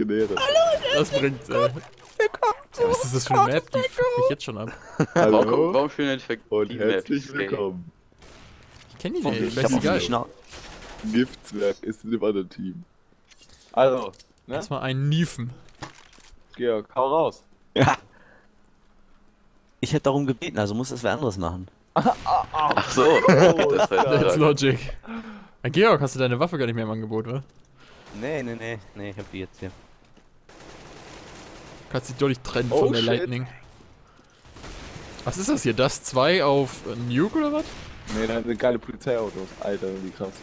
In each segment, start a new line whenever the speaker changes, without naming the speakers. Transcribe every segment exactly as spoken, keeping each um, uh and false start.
generisch.
Das bringt's, ey. Was ist das für eine Map? Die fuckt mich jetzt schon ab.
Hallo
Warum, warum spielen wir nicht
und
die
herzlich
Maps?
willkommen.
Ich kenn die
Oh,
nicht.
ich
Wer
hab
ist
auch
die geil?
nicht nach.
Giftswerk ist in dem anderen Team. Also, ne?
Erstmal einen Niefen.
Georg, hau raus.
Ja. Ich hätte darum gebeten, also muss das wer anderes machen.
Ach so.
Oh,
Das heißt,
That's
ja.
logic. Ah, Georg, hast du deine Waffe gar nicht mehr im Angebot, wa?
Nee, nee, nee, nee, ich hab die jetzt hier.
Kannst dich doch nicht trennen
Oh,
von der
shit.
Lightning. Was ist das hier? Das zwei auf äh, Nuke oder was?
Ne, da sind geile Polizeiautos. Alter, wie krass.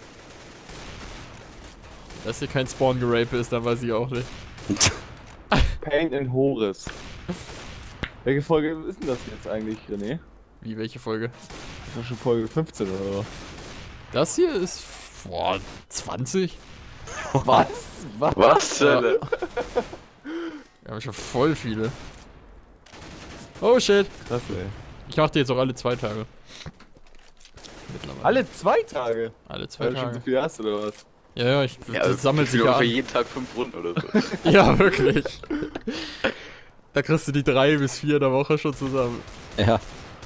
Dass hier kein Spawn-Gerape ist, dann weiß ich auch nicht.
Pain in Horus. Welche Folge ist denn das jetzt eigentlich, René?
Wie, welche Folge?
Das war schon Folge fünfzehn oder so.
Das hier ist... Boah, zwanzig?
Was? Was?
Was zur Hölle?
Wir haben schon voll viele. Oh shit.
Krass, ey.
Ich mach die jetzt auch alle zwei Tage. Mittlerweile.
Alle zwei Tage?
Alle zwei
Weil du schon so
Tage.
viel hast, oder was?
Ja, ja, ich,
Ja,
das sammelt sich
für
ja an.
jeden Tag fünf Runden oder so.
Ja, wirklich. Da kriegst du die drei bis vier in der Woche schon zusammen.
Ja.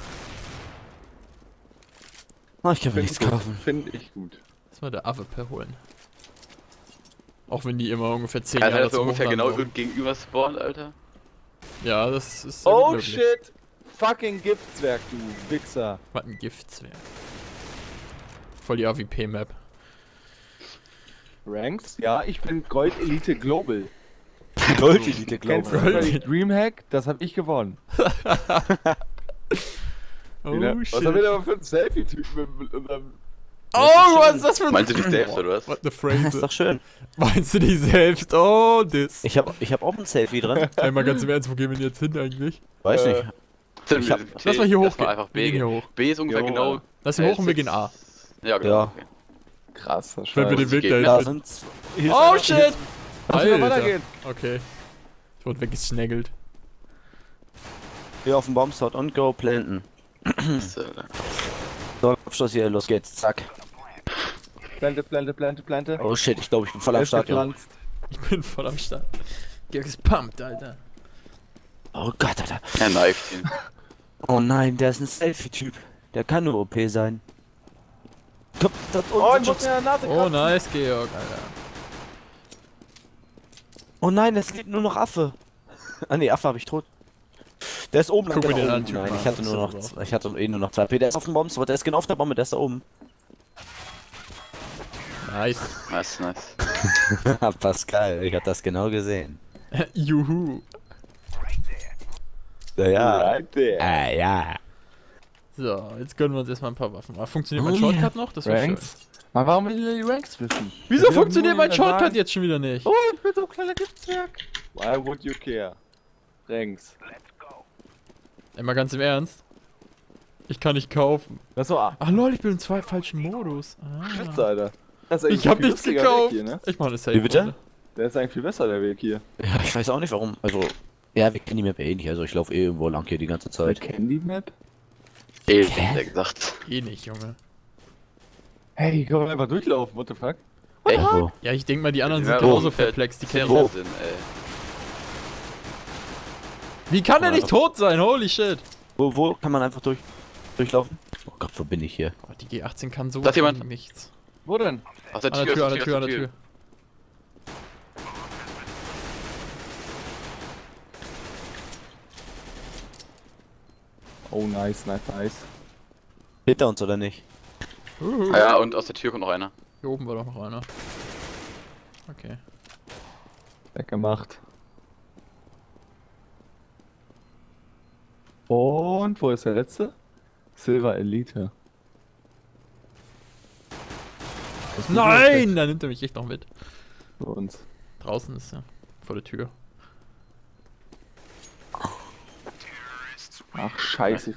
Oh, ich kann mir
Find
nichts
gut.
kaufen.
Finde ich gut.
Lass mal der A W P holen. Auch wenn die immer ungefähr zehn
Alter,
Jahre
dass wir
zum
ungefähr
Hochladen
genau
brauchen.
gegenüber spawnen, Alter.
Ja, das ist sehr
Oh
gut möglich.
shit! Fucking Giftswerk, du Wichser.
Was ein Giftswerk. Voll die A W P-Map.
Ranks? Ja, ich bin Gold Elite Global.
Gold Elite,
Kennst du
Gold.
die Dreamhack? Das hab ich gewonnen.
Oh
Wieder. Was
shit.
haben wir denn aber für einen Selfie-Typen mit unserem...
Oh, was ist das für ein...
Meinst du dich selbst oder was?
What the
Ist
phrase?
doch schön.
Meinst du dich selbst? Oh, das.
Ich hab, ich hab auch ein Selfie drin.
Einmal ganz im Ernst, wo gehen wir denn jetzt hin eigentlich?
Weiß
Äh,
nicht. Ich hab-
Lass mal hier
Lass
hochgehen.
mal einfach
Wir
B
gehen hier
gehen.
hoch.
B ist ungefähr
Jo,
genau...
Lass hier hoch und wir gehen A.
Ja, genau.
Ja.
Okay.
Krass, das
Wenn wir den
es
Weg
geht.
dahin
Da
finden.
sind's.
Oh shit!
Lass mal
Alter.
weitergehen.
Okay. Ich wurde weggesnaggelt.
Hier auf dem Bombstart und go planten.
So,
So, Abschluss hier, los geht's, zack.
Plante, plante, plante, plante.
Oh shit, ich glaube, ich bin voll
Er
am
ist
Start, Junge.
gepflanzt.
Ich bin voll am Start. Georg ist pumped, Alter.
Oh Gott, Alter.
er knifed ihn.
Oh nein, der ist ein Selfie-Typ. Der kann nur O P sein. Komm, das
Oh, ich muss
unten.
mir in der Nase
Oh,
kratzen.
nice, Georg, Alter.
Oh nein, es lebt nur noch Affe. Ah ne, Affe habe ich tot. Der ist oben.
Guck
der
mir den
da
an,
oben.
Typ,
Nein,
Mann.
ich hatte nur noch,
Das ist so
ich hatte eh nur noch zwei P. Der ist auf dem Bombstart, der ist genau auf der Bombe, der ist da oben.
Nice.
Nice, nice.
Pascal, ich hab das genau gesehen.
Juhu.
Ja, ja.
Right there.
Ah, ja.
So, jetzt gönnen wir uns erstmal ein paar Waffen. Ah, funktioniert mein
Oh,
Shortcut noch? Das wäre schön.
Ranks? Mann, warum will ich die Ranks wissen?
Wieso
Wir
funktioniert
dürfen
mein
nur
Shortcut
sagen,
jetzt schon wieder nicht?
Oh, ich bin so ein kleiner Giftswerk. Why would you care? Ranks.
Ey, mal ganz im Ernst. Ich kann nicht kaufen.
Das war A.
Ach lol, ich bin im zwei falschen Modus.
Spitze,
Ah.
Alter. Das ist eigentlich
Ich hab
viel
nichts
lustiger
gekauft.
Weg hier, ne?
Ich mach eine Safe.
Wie bitte?
Runde.
Der ist eigentlich viel besser, der Weg hier.
Ja, ich weiß auch nicht warum. Also, ja, wir kennen die Map eh nicht. Also, ich laufe eh irgendwo lang hier die ganze
Wir
Zeit.
kennen die Map?
Eh,
Hä?
hat er gesagt.
Eh nicht, Junge.
Hey, die können wir einfach durchlaufen, what the fuck?
Echt?
Wo?
Ja, ich denke mal, die anderen
Ja,
sind genauso
ungefähr
perplex. Die kennen
Zehn
auch.
sind, ey.
Wie kann er nicht tot sein? Holy shit.
Wo, wo kann man einfach durch, durchlaufen? Oh Gott, wo bin ich hier?
Oh, die G achtzehn kann so
Da ist jemand.
nichts.
Wo denn?
Aus der
An der
Tür,
Tür,
aus
an der Tür, an der Tür.
Oh, nice, nice, nice.
Hinter uns oder nicht?
Uhu.
Ah ja, und aus der Tür kommt noch einer.
Hier oben war doch noch einer. Okay.
Weggemacht. Und wo ist der letzte? Silver Elite. Was ist
Nein! Da nimmt er mich echt noch mit.
Für uns.
Draußen ist er. Vor der Tür.
Ach, scheiße.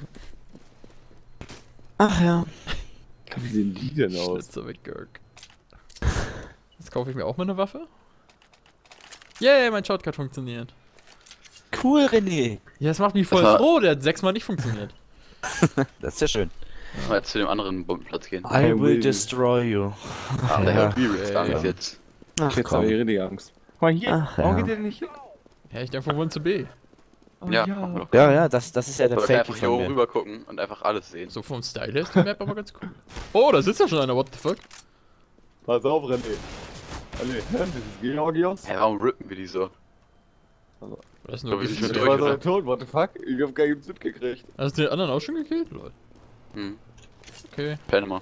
Ach ja.
Wie sehen die denn aus?
Schnitzer weg, Görg. Jetzt kaufe ich mir auch mal eine Waffe. Yay, mein Shortcut funktioniert.
Cool, René.
Ja, das macht mich voll
Aha.
froh, der hat sechsmal nicht funktioniert.
Das ist ja schön.
Mal jetzt zu dem anderen Bombenplatz gehen.
I
will
will destroy you.
Ah, der
ja.
Herr Reels
Ey.
sagen wir jetzt.
Ach
Jetzt habe ich richtig Angst. Guck mal hier,
Ach,
warum
ja.
geht der denn nicht hin?
Ja, ich denke von Wurzel B.
Oh,
Ja,
ja.
machen wir doch.
Ja, ja, das, das ist ja der
Wir wollten
Fake
einfach hier
von
oben
mir.
rüber gucken und einfach alles sehen.
So vom Style her ist die Map aber ganz cool. Oh, da sitzt ja schon einer, what the fuck?
Pass auf, René. René, hä? Das ist Georgios?
Hä, warum rippen wir die so?
Das ist nur
Glaub ich,
Gefühl.
schon
Ich
durch.
war so tot, what the fuck? Ich hab gar nichts mitgekriegt.
Hast du den anderen auch schon gekillt? Lol.
Hm,
Okay.
Panama.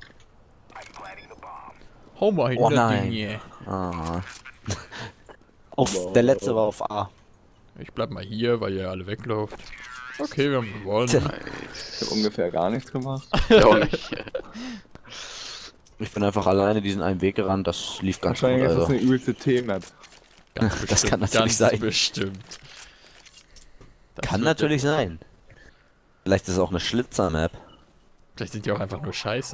Homer
Oh
hinter
nein.
Dinge.
Ah. Auf, der letzte war auf A.
Ich bleib mal hier, weil ihr alle weglauft. Okay, wir haben gewonnen.
Tja.
Ich hab ungefähr gar nichts gemacht.
Ja, auch nicht.
Ich bin einfach alleine diesen einen Weg gerannt, das lief ganz gut.
Wahrscheinlich ist das
Also.
eine übelste T-Map.
Ganz
Das
bestimmt,
kann natürlich
ganz
sein.
bestimmt. Das
Kann
wird
natürlich
der-
sein. Vielleicht ist es auch eine Schlitzer-Map.
Vielleicht sind die auch einfach nur scheiße.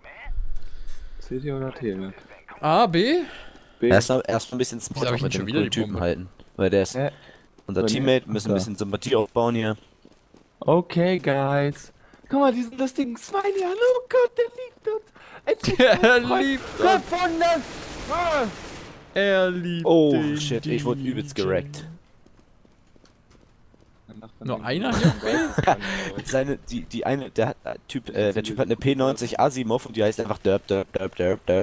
C D oder T-Map?
A, B?
B.
Erstmal erst mal ein bisschen
hab
Smalltalk
ich
mit
schon
dem
wieder die
coolen Typen
Bombe?
halten. Weil der ist
Hä?
unser
Aber nee,
Teammate, müssen ein
da.
bisschen Sympathie aufbauen hier.
Okay, guys. Guck mal, diesen lustigen Smiley an. Oh Gott, der liebt uns. Erzähl
Er
uns, Freund.
liebt
Gefunden. Ah.
Er liebt
Oh
den
shit, ich wurde übelst
D J.
gerackt.
Nur einer hier?
Seine, die, die eine, der hat, äh, Typ, äh, der Typ hat eine P neunzig Asimov und die heißt einfach Derp, Derp, Derp, Derp, Derp.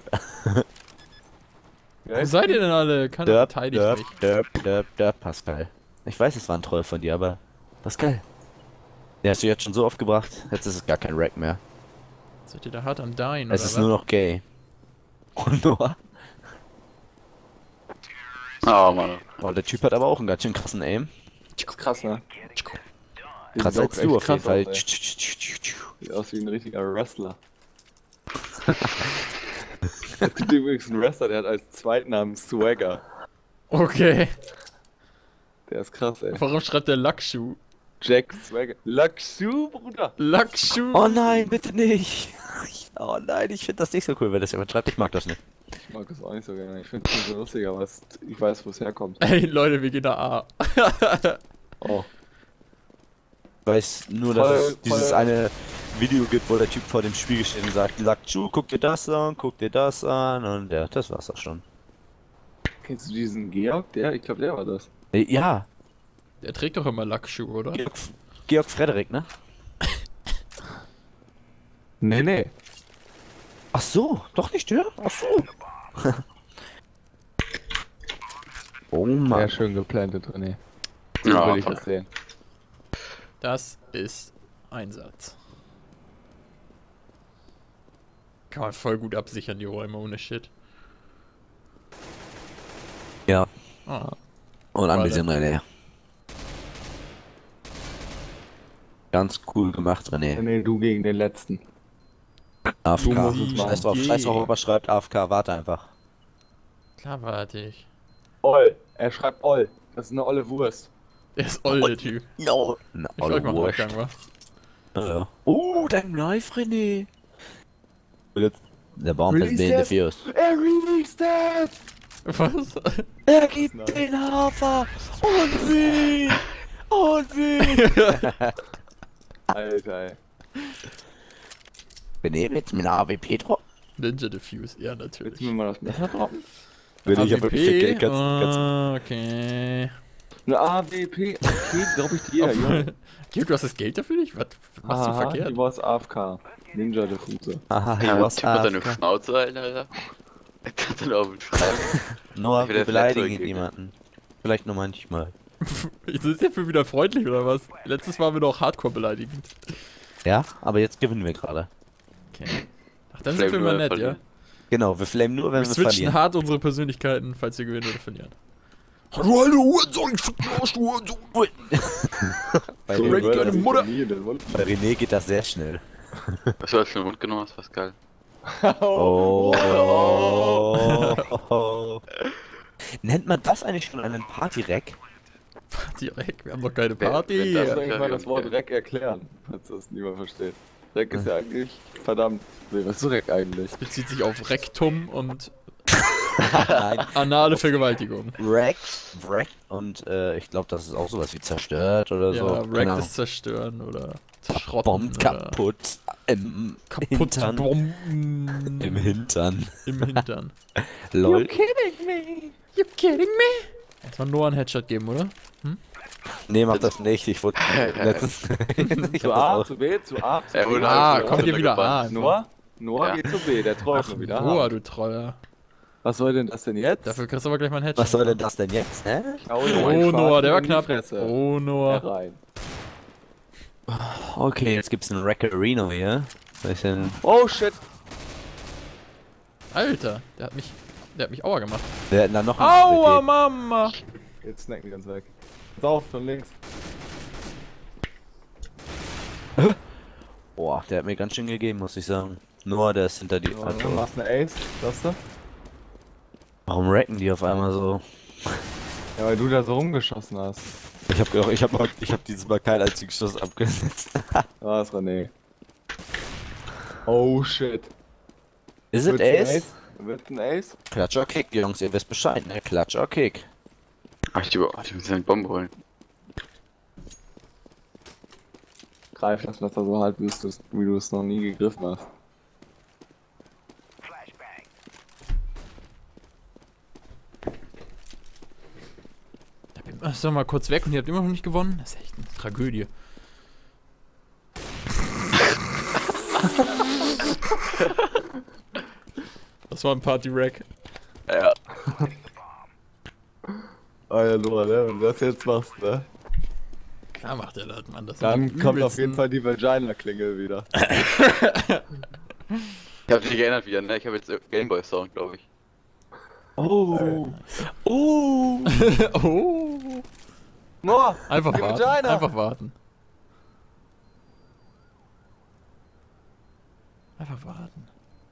Wo seid ihr denn alle? Keiner
Derp,
verteidigt
Derp,
mich.
Derp, Derp, Derp, Pascal. Ich weiß, es war ein Troll von dir, aber das ist geil. Der hast du jetzt schon so oft gebracht, jetzt ist es gar kein Rack mehr.
Seid ihr da hart am Dying,
Es
oder
ist
was?
nur noch gay. Und Noah?
Oh Mann.
Oh, der Typ hat aber auch einen ganz schön krassen Aim.
Krass, ne?
Krasser als du auf jeden Fall.
Sieht aus wie ein richtiger Wrestler. Es gibt übrigens einen Wrestler, der hat als Zweitnamen Swagger.
Okay.
Der ist krass, ey.
Warum schreibt der Lackschuh?
Jack Swagger. Lackschuh, Bruder.
Lackschuh?
Oh nein, bitte nicht. Oh nein, ich finde das nicht so cool, wenn das jemand schreibt. Ich mag das nicht.
Ich mag das auch nicht so gerne. Ich finde es nicht so lustig, aber es, ich weiß, wo es herkommt.
Ey, Leute, wir gehen nach A.
Oh.
Ich weiß nur, dass
Voll-
es dieses
voll-
eine Video gibt, wo der Typ vor dem Spiegel steht und sagt, Lackschuh, guck dir das an, guck dir das an und ja, das war's auch schon.
Kennst du diesen Georg? Der? Ich glaube, der war das.
Äh, Ja,
Der trägt doch immer Lackschuh, oder?
Georg, Georg Frederik, ne?
Nee, nee.
Ach so, doch nicht der? Ach so. Oh
Sehr
Mann.
schön geplantet, René. So
Ja,
will ich
fuck.
das sehen.
Das ist Einsatz. Kann man voll gut absichern, die Räume ohne Shit.
Ja,
Ah.
und ein bisschen René. Ganz cool gemacht, René.
Nee, du gegen den letzten.
A F
Du
K.
musst es machen.
Scheiß drauf, scheiß drauf, ob er schreibt A F K, warte einfach.
Klar, warte ich.
Oll. Er schreibt Oll. Das ist eine olle Wurst.
Der ist oll, der Typ.
No. Na,
Ich wollte mal
Wurscht.
Rückgang, wa?
Ja. Oh, dein Knife, René. Der Baum has
Release
been
it.
diffused.
Er released it!
Was?
Er gibt
Nice.
den Hafer und wie und wie.
Alter, ey.
René mit einem A W P drauf.
Ninja Diffuse, ja,
Willst
natürlich.
du mir mal das Messer droppen?
René, ich hab
A W P?
wirklich gekillt. Kannst, kannst,
Ah, okay.
Eine A W P. Okay, glaub ich dir, Junge.
Gib, du hast das Geld dafür nicht? Was machst du
Aha,
verkehrt?
die war's A F K. Ninja Diffuse.
aha,
Ja,
hier
der
was
Typ hat seine
A F K.
Schnauze halten, Alter. Er kann dann auch mit schreiben.
Noah,
Ich will
wir
der
beleidigen
Flat
hier
zurückgeben.
niemanden. Vielleicht nur manchmal.
Ist das jetzt wieder freundlich oder was? Letztes Mal waren wir doch hardcore beleidigend.
Ja, aber jetzt gewinnen wir gerade.
Okay. Ach, dann sind wir
Flame
mal
nur
nett, ja?
verlieren.
Genau, wir flamen nur, wenn
Wir
wir
switchen
verlieren.
hart unsere Persönlichkeiten, falls wir gewinnen oder verlieren. Hallo, hallo, Hurensohn, ich fick den Arsch, du Hurensohn.
Bei,
So,
Raid
René,
deine
das ist
Mutter.
nie in den Mund.
bei René geht das sehr schnell.
Was du hast für den Mund genommen hast, Pascal?
Oh. oh. Nennt man das eigentlich schon einen Party-Rack?
Direkt, wir haben doch keine
Wer-
Party.
wer
Kannst
das-
du eigentlich mal das Wort Rec erklären, falls das niemand versteht. Rec ist ja eigentlich verdammt. Nee, was ist Rec eigentlich?
Bezieht sich auf Rektum und
Nein,
anale Vergewaltigung.
Rack, Wreck und äh, ich glaube, das ist auch sowas wie zerstört oder
Ja,
so.
Wreck
Genau.
ist zerstören oder zerschrotten
Bombt
oder
kaputt im
kaputt
Hintern.
bomben
Im Hintern.
im Hintern.
Lol.
kidding me?
You kidding me? Erstmal nur einen Headshot geben, oder?
Nee, mach das nicht. Ich wurde letztens. ich
Zu
hab
A,
das auch.
zu B, zu A, zu
Er
B.
wurde
Ah,
halt
kommt
so
hier wieder
gebannt.
A.
Noah? Noah
Ja.
geht zu B, der träumt schon wieder.
Noah, du Troller.
Was soll denn das denn jetzt?
Dafür kriegst du aber gleich mal einen Headshot.
Was soll denn das denn jetzt, hä?
Oh,
Oh, Noah, der war knapp.
Fresse.
Oh, Noah.
Rein.
Okay, jetzt gibt's einen Wreckerino hier. Bisschen.
Oh shit.
Alter, der hat mich, der hat mich Aua gemacht.
Wir hätten da noch einen
Aua,
A W P.
Mama.
Jetzt snacken die ganz weg. Pass auf, von links.
Boah, der hat mir ganz schön gegeben, muss ich sagen. Nur der ist hinter die.
So,
Also,
du machst eine Ace, das du?
warum wrecken die auf einmal so?
Ja, weil du da so rumgeschossen hast.
Ich hab auch, ich hab mal, ich hab dieses Mal keinen einzigen Schuss abgesetzt.
Ah, das war nee. Oh shit.
Ist es
Wird's ein
Ace?
Wird's ein Ace?
Klatsch or Kick, Jungs, ihr wisst Bescheid, ne? Klatsch or Kick.
Ach, ich, über- ich muss eine Bombe holen.
Greif das Messer so hart, wie du es wie du es noch nie gegriffen hast.
Ach so, mal kurz weg und ihr habt immer noch nicht gewonnen? Das ist echt eine Tragödie. Das war ein Party-Rack.
Ja.
Oh ja, Noah, ne? Wenn du das jetzt machst, ne?
Klar macht er das, Mann. Das
Dann
sind die
kommt auf jeden
übelsten-
Fall die Vagina-Klingel wieder.
Ich hab mich geändert wieder, ne? Ich hab jetzt Gameboy-Sound, glaube ich.
Oh. Oh.
Oh.
Noah!
Einfach
Die
warten.
Vagina.
Einfach warten. Einfach warten.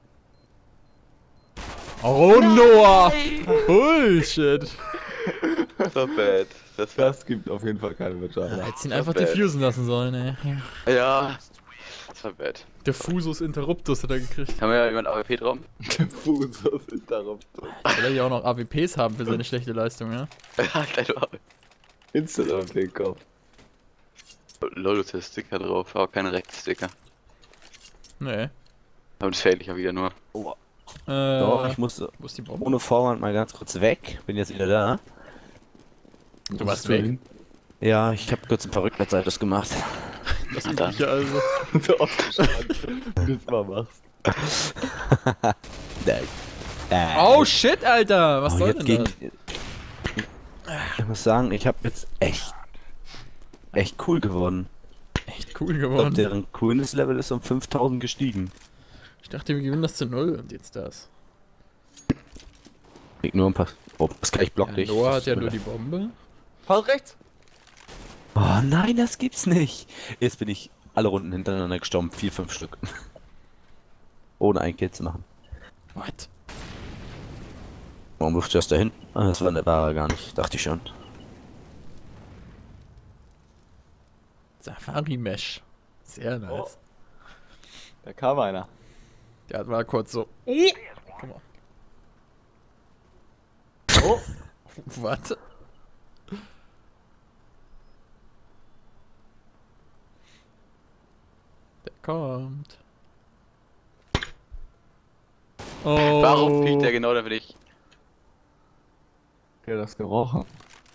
Oh, Noah! Bullshit!
Das war bad. Das war,
Das gibt auf jeden Fall keine Vagina.
Er hätte ihn einfach diffusen lassen sollen, ey.
ja. Das war bad.
Diffusus interruptus hat er gekriegt.
Haben wir ja jemand A W P-Traum?
Fusos Interruptus.
Will er ja auch noch A W Ps haben für seine schlechte Leistung, ja?
Ja, gleich war.
Instant auf den Kopf.
Lol, ist der Sticker drauf, aber keine Rechtssticker.
Nee.
Aber das fehlt ich ja wieder nur.
Äh,
Doch, ich muss
wo ist die Bombe?
ohne Vorwand mal ganz kurz weg. Bin jetzt wieder da.
Du warst weg.
Ja, ich habe kurz ein paar Rückwärtssaltos gemacht.
Das
Ah,
ist
da.
ich also.
So aufgestanden, wie du es mal machst.
Nein. Äh.
Oh shit, Alter! Was
Oh,
soll
jetzt
denn
gegen.
das?
Ich muss sagen, ich habe jetzt echt, echt cool gewonnen.
Echt cool
Ich glaube,
geworden.
deren Coolness-Level ist um fünftausend gestiegen.
Ich dachte, wir gewinnen das zu null und jetzt das.
Krieg nur ein paar. Oh, Pascal, ich block
Ja,
dich.
Noah hat ja nur die Bombe.
Pass rechts!
Oh nein, das gibt's nicht. Jetzt bin ich alle Runden hintereinander gestorben. Vier, fünf Stück. Ohne einen Kill zu machen.
What?
Warum wirft du das da hin? Ah, das war der Ware gar nicht. Dachte ich schon.
Safari Mesh. Sehr nice.
Oh. Da kam einer.
Der hat mal kurz so. Guck mal.
Oh!
Warte. Der kommt. Oh.
Warum fliegt der genau da, wenn ich.
Der hat das gerochen.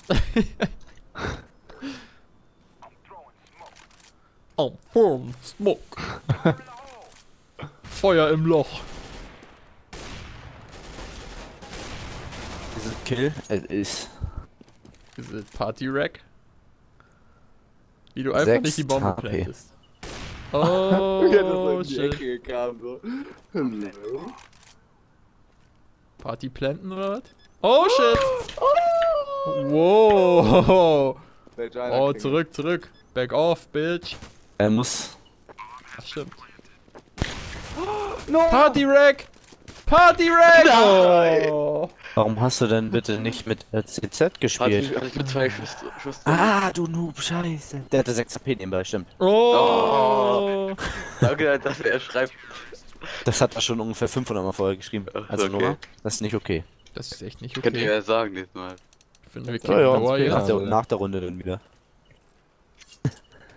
Oh, boom, Smoke. Feuer im Loch.
Ist es Kill? Es ist.
Diese Party-Rack. Wie du einfach
Sechs
nicht die Bombe
H P.
plantest. Oh,
Wie er das so in die
shit.
Ecke kam, so. Hello.
Party planten oder was? Oh shit! Wow!
Vagina
Oh,
Klingel.
zurück, zurück. Back off, bitch.
Er muss.
Ach, stimmt.
No!
Party Rack! Party Rack!
Nein!
Oh.
Warum hast du denn bitte nicht mit R C Z
Hatte ich,
gespielt?
hatte ich mit zwei Schuss. Schuss
Ah, du Noob, scheiße. Der hatte sechs H P nebenbei, stimmt.
Oh.
Danke, dass er schreibt.
Das hat er schon ungefähr fünfhundert Mal vorher geschrieben.
Ach,
Also
okay.
Noah, das ist nicht okay.
Das ist echt nicht
Könnt ihr
okay.
ja sagen diesmal.
Ich finde, wir
Ja,
kriegen
ja,
Dauer
okay,
Nach
jetzt.
der,
oder?
nach der Runde dann wieder.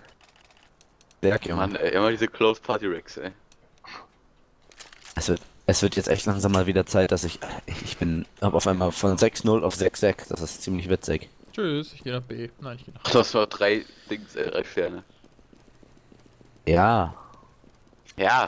Werk, Junge.
Mann, ey, immer diese Close Party Racks, ey.
Es wird, Es wird jetzt echt langsam mal wieder Zeit, dass ich... Ich bin... Hab auf einmal von sechs null auf sechs sechs. Das ist ziemlich witzig.
Tschüss, ich gehe nach B. Nein, ich gehe nach
Ach, du hast nur drei Dings, äh, drei Sterne.
Ja,
Ja.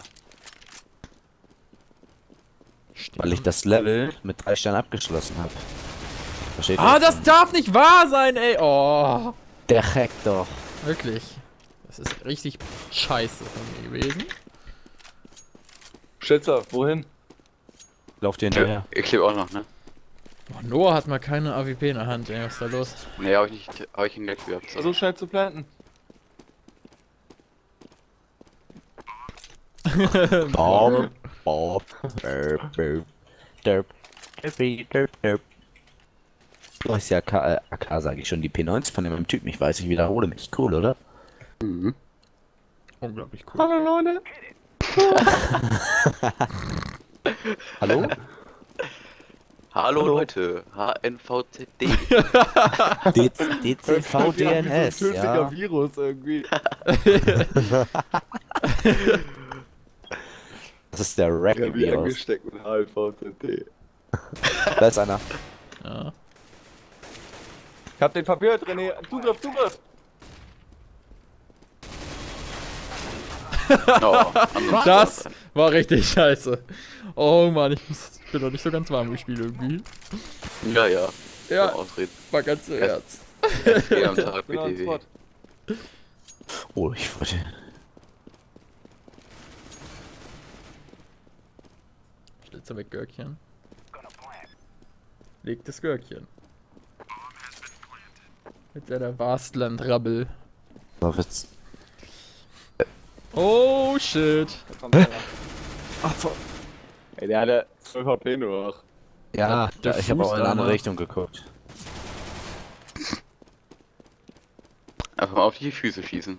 weil ich das Level mit drei Sternen abgeschlossen habe. Versteht
Ah,
ihr?
das darf nicht wahr sein, ey. Oh.
Der Hack doch.
Wirklich. Das ist richtig scheiße von mir gewesen.
Schätzer, wohin?
Lauft ihr hinterher?
Ich klebe auch noch, ne?
Oh, Noah hat mal keine A W P in der Hand, ey. Was ist da los?
Ne, hab ich nicht, hab ich ihn gleich gehabt. So.
So schnell zu planten.
Bob, Bob, derp, derp, derp, derp, derp, derp. Du hast ja A K, äh, A K sage ich schon, die P neunzig von dem Typ, ich weiß, ich wiederhole mich. Cool, oder?
Mhm.
Unglaublich cool.
Hallo Leute.
Hallo?
Hallo,
Hallo.
Leute, H N V Z D.
D C V D N S,
So ein tödlicher
ja.
Virus irgendwie.
Das ist der
Ja, wie
Rack-Virus.
angesteckt mit H N V Z D.
Da ist einer.
Ja.
Ich hab den verwirrt, René. Zugriff, Zugriff.
Oh, andere
Das
Seite.
war richtig scheiße. Oh Mann, ich muss, bin noch nicht so ganz warm gespielt irgendwie.
Ja, ja.
Ja,
Kann ausreden.
war ganz im Ernst.
Geh am Tag
Bin
B
on
T
spot.
W.
Oh, ich wollte...
Schlitzer weg, Görkchen. Leg das Görkchen. Mit seiner Wastland-Rabbel.
So, wird's...
Oh shit.
Da kommt einer. Ach, so. Ey, der hatte zwölf H P nur noch.
Ja,
Der
da, ich habe auch in eine andere
Fußarmer.
Richtung geguckt.
Einfach mal auf die Füße schießen.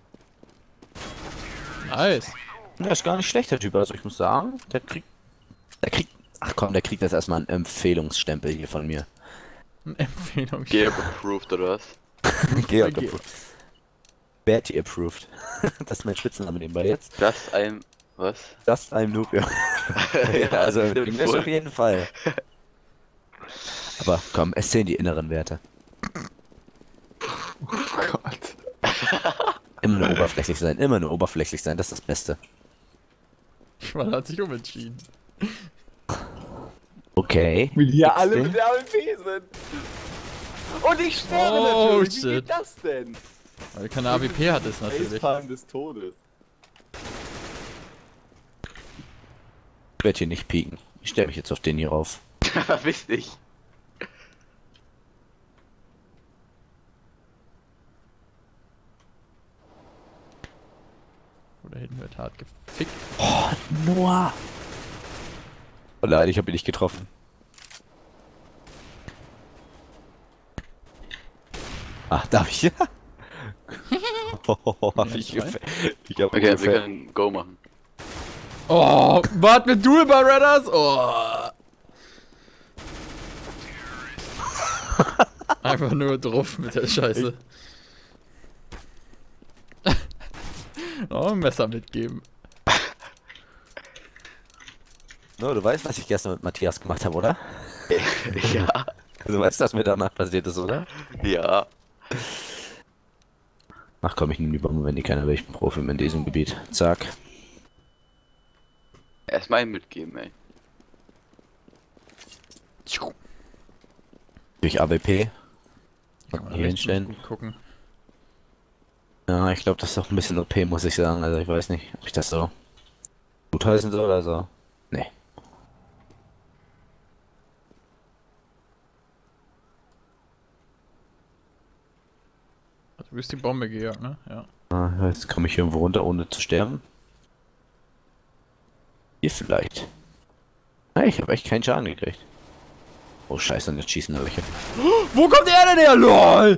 Nice.
Der ist gar nicht schlecht, der Typ. Also ich muss sagen, der kriegt... Der kriegt... Ach komm, der kriegt jetzt erstmal einen Empfehlungsstempel hier von mir.
Eine Empfehlung.
Georg approved oder was?
Georg
Ge-
approved. Bertie approved. Das ist mein Spitzname nebenbei jetzt.
Das ein. Was?
Das ein Noob, ja. Ja, also im
stimmt
Englisch
wohl.
auf jeden Fall. Aber komm, es zählen die inneren Werte.
Oh Gott.
Immer nur oberflächlich sein, immer nur oberflächlich sein, das ist das Beste.
Man hat sich umentschieden.
Okay.
Wie die ja
Nix
alle
Ding.
mit der A W P sind. Und ich sterbe
Oh,
natürlich. Wie
shit.
geht das denn?
Weil er keine A W P hat, ist natürlich.
Facepalm des Todes.
Ich werde hier nicht pieken. Ich stelle mich jetzt auf den hier rauf.
Wichtig.
Oder hinten wird hart gefickt.
Oh, Noah! Oh nein, ich habe ihn nicht getroffen. Ach, darf ich? Oh, hab
Ja,
ich
zwei.
gefe- ich hab
Okay, wir
ungefähr-
können Go machen.
Oh, wart mit Duel bei Redders? Oh. Einfach nur drauf mit der Scheiße. Oh, ein Messer mitgeben.
No, du weißt, was ich gestern mit Matthias gemacht habe, oder?
Ja.
Du weißt, was mir danach passiert ist, oder?
Ja.
Ach komm, ich nehme die Bombe, wenn die keiner will. Ich bin Profi in diesem Gebiet. Zack.
Erstmal einen mitgeben, ey.
Durch A W P.
Kann man
Hier
rechts
hinstellen.
gut gucken.
Ja, ich glaube, das ist doch ein bisschen O P, muss ich sagen. Also ich weiß nicht, ob ich das so gut heißen soll oder so. Nee.
Also du bist die Bombe gejagt, ne? Ja.
Ah, jetzt komme ich hier irgendwo runter, ohne zu sterben. Hier vielleicht. Ah, ich habe echt keinen Schaden gekriegt. Oh scheiße, und jetzt schießen da welche.
Wo kommt er denn her? LOL!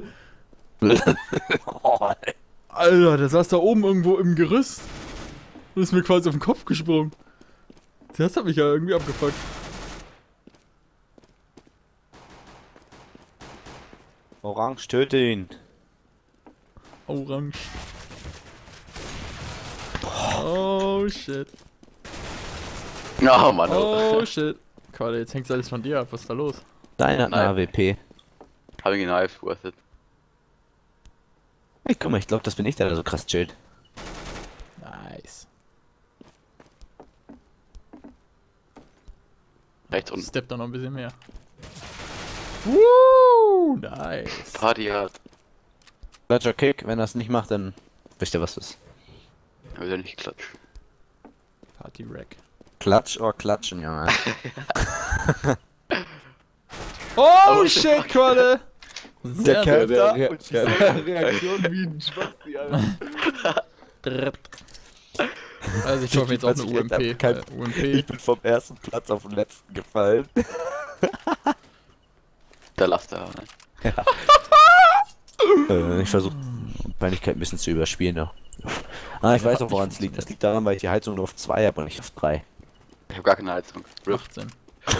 Oh,
Alter, der saß da oben irgendwo im Gerüst. Und ist mir quasi auf den Kopf gesprungen. Das hat mich ja irgendwie abgefuckt.
Orange, töte ihn.
Orange. Oh shit.
Oh Mann,
Oh shit. Quasi, jetzt hängt alles von dir ab. Was ist da los?
Deiner hat eine
Nein.
A W P.
hab ich geneift, worth it.
Hey, guck mal, ich glaube, das bin ich, der da so krass chillt.
Nice.
Rechts unten.
Step da noch ein bisschen mehr. Woo! Nice.
Party hard.
Klatscher Kick, wenn er es nicht macht, dann wisst ihr, was das ist.
Er will ja nicht klatschen.
Party Rack.
Klatsch oder klatschen, Junge.
Oh shit, Qualle! Sehr
Kerl da
Re
und
Re Reaktion wie ein Spasti, Alter.
Dritt. Also ich hoffe jetzt auch eine U M P.
Kein-
Äh, U M P.
Ich bin vom ersten Platz auf den letzten gefallen.
Der Laster, ne?
äh, ich versuche Peinlichkeit ein bisschen zu überspielen noch. Ah, ich weiß auch, woran es liegt. Das liegt daran, weil ich die Heizung nur auf zwei habe und nicht auf drei.
Ich hab gar keine Heizung. Rip.
achtzehn.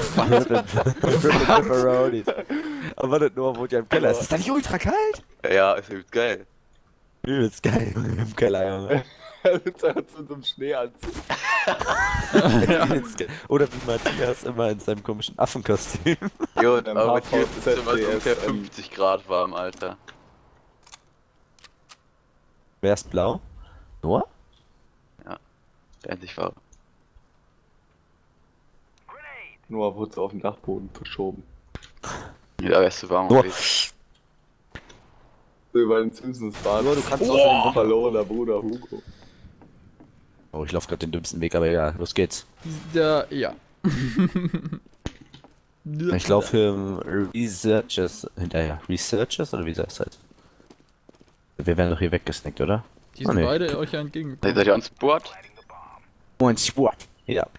Pepperonis. Aber das nur wohnt ja im Keller. Ist das da nicht ultra kalt?
Ja, ist übelst geil.
Übelst geil im Keller, Junge.
Mit so einem Schneeanzug.
Übelst geil. Oder wie Matthias immer in seinem komischen Affenkostüm.
Jo,
Beim
aber hier ist
H V Z
es immer so
D S,
ungefähr
ähm,
fünfzig Grad warm, Alter.
Wer ist blau? Noah?
Der endlich war.
Noah wurde so auf den Dachboden verschoben.
Ja, da wärst du warm
Noah.
gewesen.
So über den Simpsons fahren.
Noah, du kannst
oh! Ein verlorener Bruder Hugo.
Oh, ich laufe gerade den dümmsten Weg, aber egal. Los geht's.
Der, ja.
Ich laufe im Researchers hinterher. Researchers oder wie heißt das? Wir werden doch hier weggesnackt, oder?
Die
Oh,
sind
nee.
beide euch entgegengekommen.
Seid ihr ans Board?
Und Sport. Ja.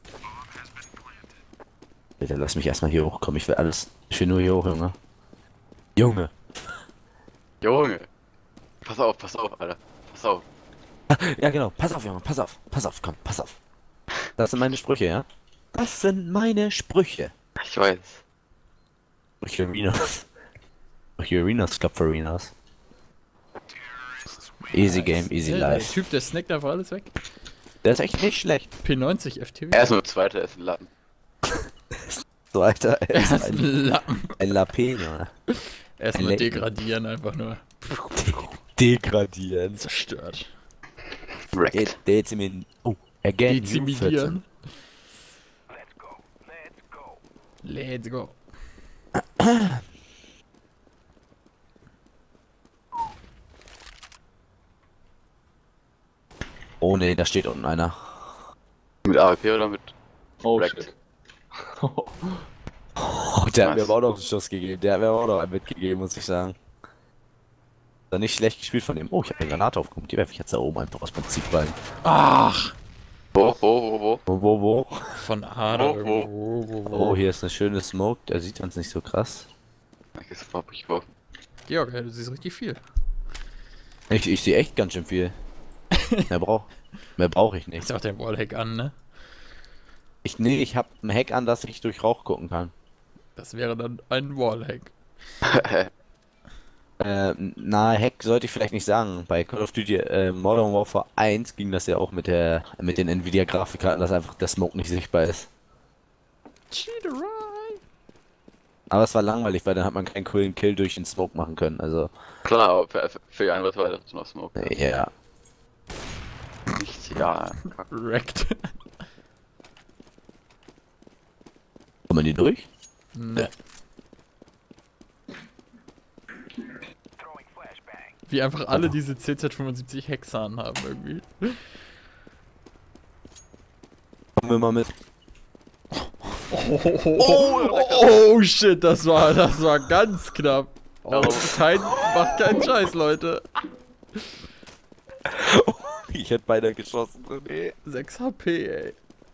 Bitte lass mich erstmal hier hochkommen. Ich will alles. Ich will nur hier hoch, Junge. Junge.
Junge! Pass auf, pass auf, Alter. Pass auf.
Ja, genau. Pass auf, Junge. Pass auf. Pass auf. Komm, pass auf. Das sind meine Sprüche, ja? Das sind meine Sprüche.
Ich weiß.
Sprüche Arenas. Sprüche Arenas, Club for Arenas. Easy Game, easy
Ja, der
life.
Typ, der snackt einfach alles weg.
Der ist echt nicht schlecht.
P neunzig F T W.
Er ist nur Zweiter, er ist ein Lappen.
So, Alter. Er
Er
ist
ist
ein,
ein Lappen.
ein Lapé, Junge.
Erstmal
Ein
degradieren, einfach nur.
Degradieren.
Zerstört.
Wrecked.
Dezimin. Oh, again.
Dezimidieren. Let's go.
Oh ne, da steht unten einer.
Mit A W P oder mit.
Oh
Wrecked.
shit.
Oh, der hat mir aber auch noch einen Schuss gegeben. Der hat mir aber auch noch einen mitgegeben, muss ich sagen. War nicht schlecht gespielt von dem. Oh, ich habe eine Granate aufgehoben. Die werfe ich jetzt da oben einfach aus Prinzip rein.
Ach!
Wo, wo, wo, wo?
Wo, wo, wo?
Von A da
Wo, wo?
irgendwo. Wo, wo,
Oh, hier ist eine schöne Smoke. Der sieht uns nicht so krass.
Ich ist hab ich geworfen.
Georg, ey, du siehst richtig viel.
Ich, ich sehe echt ganz schön viel. Mehr brauch, mehr brauche ich
Ich
nicht.
sag den Wallhack an, ne?
Ich, nee, ich habe ein Hack an, dass ich durch Rauch gucken kann.
Das wäre dann ein Wallhack.
Äh, na, Hack sollte ich vielleicht nicht sagen. Bei Call of Duty äh, Modern Warfare eins ging das ja auch mit der mit den Nvidia Grafikkarten, dass einfach der Smoke nicht sichtbar ist.
Cheaterei!
Aber es war langweilig, weil dann hat man keinen coolen Kill durch den Smoke machen können. Also,
Klar, aber für, für, für die andere Seite noch Smoke.
äh, ja.
Nichts, ja.
Wrecked.
Kommen die durch?
Ne. Wie einfach alle diese C Z fünfundsiebzig Hexan haben irgendwie.
Kommen wir mal mit.
Oh, oh, oh, oh shit, das war, das war ganz knapp. Oh, kein, macht keinen Scheiß, Leute.
Ich hätte beinahe geschossen. Nee.
sechs H P, ey.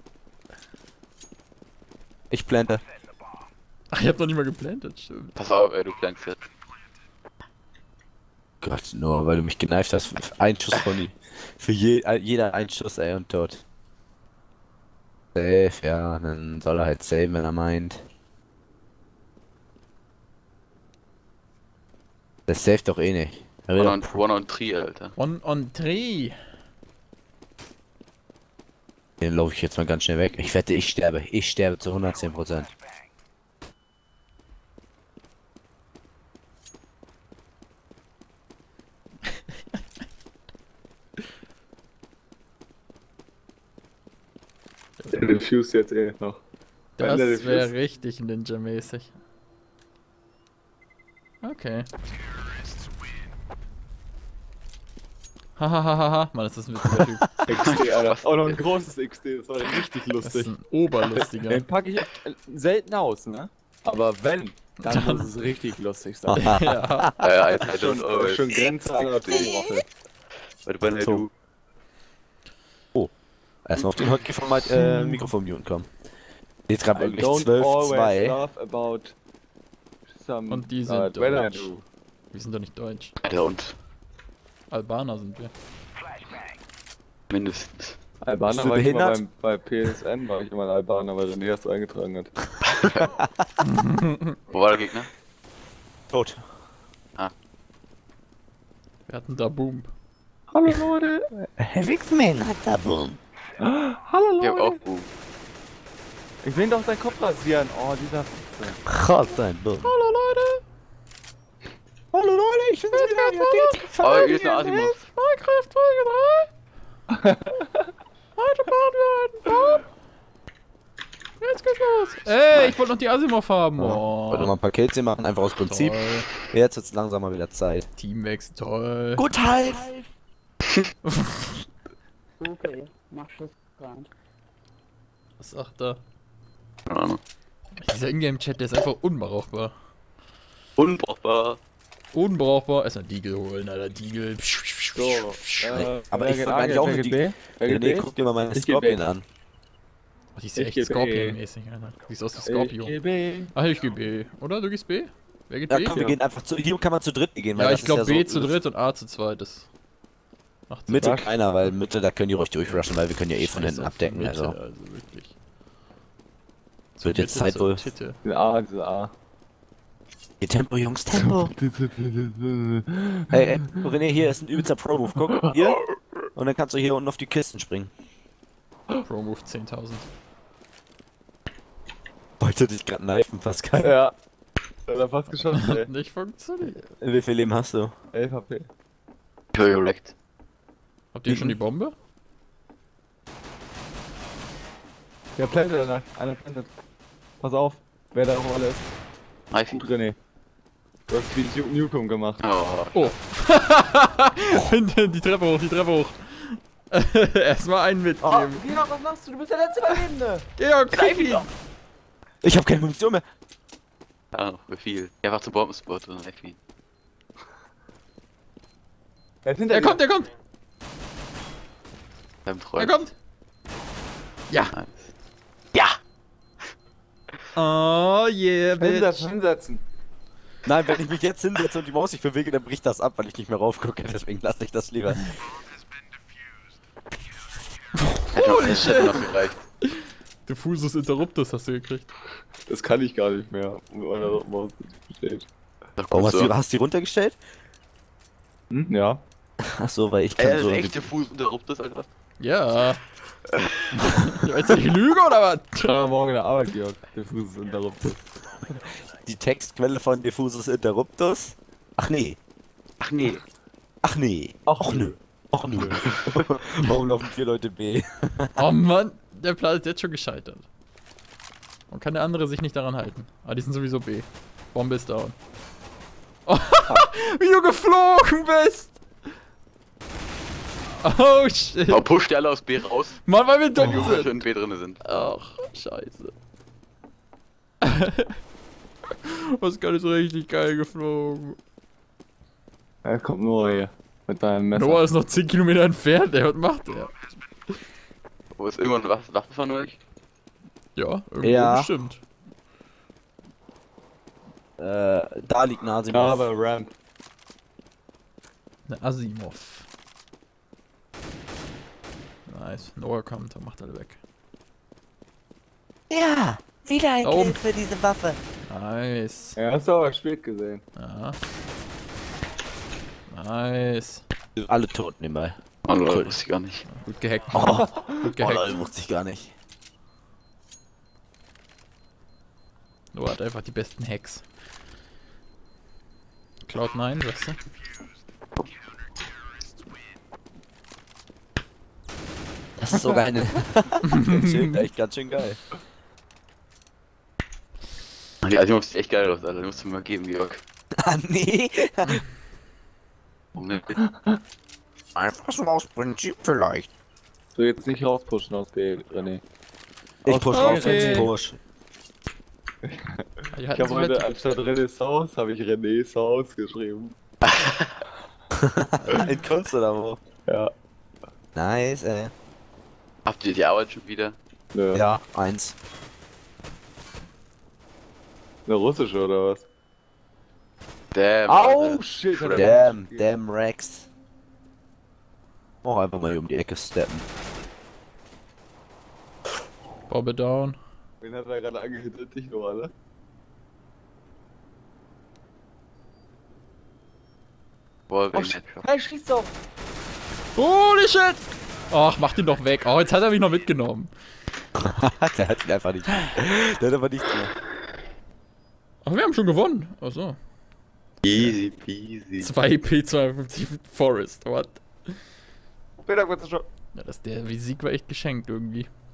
Ich plante.
Ach, ich hab noch nicht mal geplantet, stimmt.
Pass auf, ey, du kleinst jetzt.
Gott, nur weil du mich geneift hast. Ein Schuss von die. Für je, jeder ein Schuss, ey, und tot. Safe, ja, dann soll er halt saven, wenn er meint. Das safe doch eh nicht. Er will
One
doch-
on, one on three, Alter.
One on three.
Den laufe ich jetzt mal ganz schnell weg. Ich wette, ich sterbe. Ich sterbe zu hundertzehn Prozent.
Der defuse jetzt eh noch.
Das
Der
wäre
defuse.
richtig Ninja-mäßig. Okay. Hahaha, Mann, ist das ein witziger Typ.
X D, Alter. Auch noch ein großes X D, das war richtig
Das
lustig.
ist ein Oberlustiger.
Den packe ich selten aus, ne? Aber wenn, dann muss es richtig lustig sein.
Ja.
Ja, ja, I
Schon,
don't always.
schon Grenze an der Atomwaffe.
Warte, warte, du.
Erstmal auf den Hotkey vom äh, Mikrofon muten kommen. Jetzt gerade
I
wirklich
don't
zwölf
always
zwei.
laugh about some
Und die sind
uh, when I
deutsch.
do.
Wir sind doch nicht deutsch.
Alter, und
Albaner sind wir.
mindestens.
Albaner
Bist du
war ich immer
behindert?
beim, bei P S N, war ich immer ein Albaner, weil René das so eingetragen hat.
Wo war der Gegner?
Tot.
Wir hatten da Boom.
Hallo Leute!
Wixman hat da Boom.
Hallo
Ich hab
Leute!
auch Boom.
Ich will doch seinen Kopf rasieren. Oh, dieser Fotze.
Gott sein Boom.
Hallo Leute!
Hallo Leute, ich bin wieder
Oh, hier ist eine Asimov.
Minecraft Folge drei! Heute bauen wir einen Baum! Jetzt geht's los! Ey, ich wollte noch die Asimov haben! Oh.
Wollte mal ein Paket sehen machen, einfach aus Prinzip.
Toll.
Jetzt wird's langsam mal wieder Zeit.
Teamwechsel, toll.
Gut halt!
Okay, mach Schuss rein.
Was sagt er?
Keine Ahnung.
Dieser Ingame-Chat, der ist einfach unbrauchbar.
Unbrauchbar.
Unbrauchbar. Erstmal Deagle holen, Alter. Deagle.
So, äh,
Aber
wer
ich
geht
würde
A,
eigentlich auch
wer
mit
geht
die.
B? Wer geht
Nee,
B?
guck dir mal meine
Ich geh
Scorpion
B.
an.
Oh, die ist ja
Ich
echt
geh B.
Scorpion-mäßig, Alter. Die ist aus dem
Ich
Scorpio.
geh B.
Ach, ich geh B. Oder? Du gehst B? Wer geht
Ja,
B?
komm, wir
Ja.
gehen einfach zu. Hier kann man zu dritt gehen, weil
Ja,
das
ich glaube
ist ja
B
so,
zu dritt und A zu zweit ist. Macht Sinn.
Mitte
Was?
keiner, weil Mitte, da können die ruhig durchrushen, weil wir können ja eh von
Scheiß
hinten
auf
abdecken.
Mitte,
Also,
also wirklich.
es wird jetzt
Mitte
Zeit
zur
wohl.
Titte.
Diese A, diese A.
Hier, Tempo, Jungs, Tempo. Hey, ey, René, hier ist ein übelster Pro-Move. Guck, hier. Und dann kannst du hier unten auf die Kisten springen.
Pro Move zehntausend.
Wollte dich gerade knifen, Pascal.
Ja. Hat er fast geschossen, ey.
Hat nicht funktioniert.
Wie viel Leben hast du?
elf H P.
Correct.
Habt ihr
Mhm.
schon die Bombe?
Ja, plantet einer. Einer plantet. Pass auf, wer da auch alle ist.
Reifen.
Gut, René. Du hast wie Nu- Newcomb gemacht.
Oh.
Oh. Hinten, die Treppe hoch, die Treppe hoch. Erstmal einen mitgeben.
Georg, was machst du? Du bist der letzte Überlebende.
Georg, fick ihn!
Ich hab keine Munition mehr.
Ja, wie viel? Ja, einfach zum Bombenspot und reif ihn.
Er ist hinter
Er
dir.
kommt, er kommt!
Beim
Er
Träumen.
kommt! Ja!
Nice. Ja!
Oh yeah,
Hinsetzen,
bitch!
hinsetzen.
Nein, wenn ich mich jetzt hinsetze und die Maus sich bewege, dann bricht das ab, weil ich nicht mehr raufgucke. Deswegen lasse ich das lieber.
Hätte noch, es hätte noch gereicht.
Diffusus Interruptus hast du gekriegt.
Das kann ich gar nicht mehr. Mit meiner Maus steht.
Doch
Warum
gut
hast
so.
du hast du die runtergestellt?
Hm? Ja.
Ach so, weil ich
Ey,
kann
das
so.
ist echt der Fuß Interruptus, Alter.
Ja. Weißt du, ich lüge oder was?
Schau morgen in der Arbeit, Georg. Der Fuß ist interrupted.
Die Textquelle von Diffusus Interruptus? Ach nee.
Ach nee.
Ach nee. Ach nö. Ach nö. Warum laufen vier Leute B?
Oh Mann, der Plan ist jetzt schon gescheitert. Und kann der andere sich nicht daran halten. Ah, die sind sowieso B. Bombe ist down. Oh, wie du geflogen bist! Oh shit.
Aber pusht die alle aus B raus,
Mann, weil wir
wenn
dumm
Jungs
sind.
schon in B drin sind.
Ach, scheiße. Was gar nicht so richtig geil geflogen.
Er kommt nur hier. Mit deinem Messer.
Noah ist noch zehn Kilometer entfernt, ey. Was macht der?
Wo ist irgendwann was? Waffe von euch?
Ja, irgendwo
Ja.
bestimmt.
Äh, da liegt ein
Ja,
Asimov.
aber Ramp.
Eine Asimov. Nice. Noah kommt und macht alle weg.
Ja, wieder ein
Da oben.
Kill für diese Waffe.
Nice.
Ja, hast du aber spät gesehen.
Ja. Nice.
Alle tot nebenbei.
Oh Leute, wusste ich gar nicht.
Gut gehackt.
Oh,
Gut
oh
gehackt.
Leute, wusste ich gar nicht.
Noah hat einfach die besten Hacks. Cloud neun, sagst du?
Das ist sogar eine... Das ist echt ganz schön geil.
Die Ultimate sieht echt geil aus, Alter. Die musst du mir mal geben, Georg.
Ah, nee.
Warum nicht?
Einfach so aus Prinzip vielleicht.
So, jetzt nicht rauspushen aus B, René.
Ich push raus,
Okay.
jetzt push.
Die
Ich
halten
habe
so
heute
mit.
anstatt René's Haus, habe ich René's Haus geschrieben.
In Kunst oder wo?
Ja.
Nice, ey.
Habt ihr die Arbeit schon wieder?
Ne,
Ja, eins.
eine russische oder was?
Damn.
Au,
Alter.
shit. hat er
Damn,
gespielt.
damn Rex. Auch einfach mal hier um die Ecke steppen.
Bobbe down.
Wen hat er gerade angehittet? Dich nur, alle?
Boah,
Oh,
wegen
shit.
Headshot.
Hey, schieß doch!
Holy shit! Ach, mach den doch weg. Oh, jetzt hat er mich noch mitgenommen.
Der hat ihn einfach nicht. Der hat aber nichts mehr.
Ach, wir haben schon gewonnen. Achso.
Easy peasy.
zwei P zweiundfünfzig Forest. What?
Peter, kurz schon.
Ja, das, der Sieg war echt geschenkt irgendwie.